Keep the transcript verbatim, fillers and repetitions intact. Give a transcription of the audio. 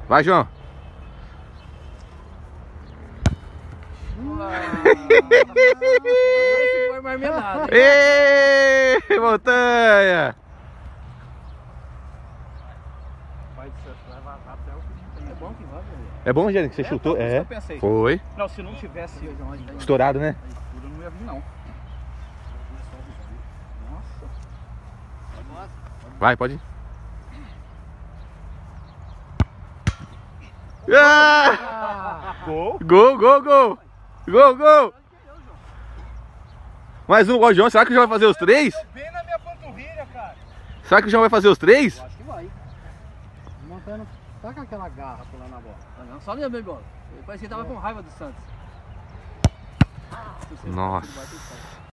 Vai, João. Esse foi marmelada. Ê, montanha! É bom que vai, velho. É bom, Gênio, que você É, chutou? tá, isso que É. eu pensei. Foi. Não, se não tivesse Estourado, né? eu não ia vir, não. Nossa. Vai, pode ir. Ah! Gol. Gol, gol, gol! Gol, gol! Mais um, ó, o João. Será que o João vai fazer os três? Bem na minha panturrilha, cara. Será que o João vai fazer os três? Eu acho que vai. Montando. Tá com aquela garra pulando na bola. Tá vendo? Só minha bola. Parece que ele tava com raiva do Santos. Nossa.